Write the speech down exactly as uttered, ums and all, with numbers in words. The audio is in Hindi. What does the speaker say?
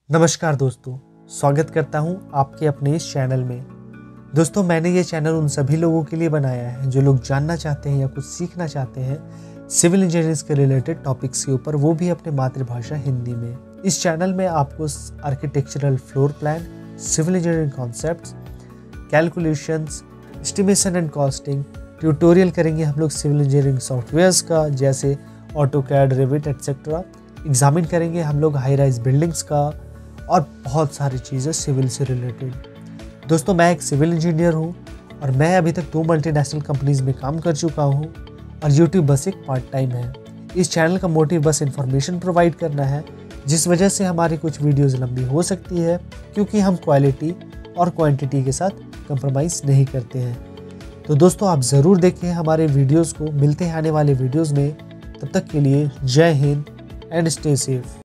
नमस्कार दोस्तों, स्वागत करता हूं आपके अपने इस चैनल में। दोस्तों, मैंने ये चैनल उन सभी लोगों के लिए बनाया है जो लोग जानना चाहते हैं या कुछ सीखना चाहते हैं सिविल इंजीनियरिंग के रिलेटेड टॉपिक्स के ऊपर, वो भी अपने मातृभाषा हिंदी में। इस चैनल में आपको architectural floor plan, civil engineering concepts, calculations, estimation and costing, tutorial करेंगे हम लोग सिविल इंजीनियरिंग सॉफ्टवेयर्स का, जैसे ऑटोकैड, रिविट एटसेट्रा। एग्जामिन करेंगे हम लोग हाई राइज बिल्डिंग्स का और बहुत सारी चीज़ें सिविल से रिलेटेड। दोस्तों, मैं एक सिविल इंजीनियर हूँ और मैं अभी तक दो मल्टीनेशनल कंपनीज में काम कर चुका हूँ और यूट्यूब बस एक पार्ट टाइम है। इस चैनल का मोटिव बस इन्फॉर्मेशन प्रोवाइड करना है, जिस वजह से हमारी कुछ वीडियोस लंबी हो सकती है, क्योंकि हम क्वालिटी और क्वांटिटी के साथ कंप्रोमाइज़ नहीं करते हैं। तो दोस्तों, आप ज़रूर देखें हमारे वीडियोज़ को। मिलते हैं आने वाले वीडियोज़ में। तब तक के लिए जय हिंद एंड स्टे सेफ।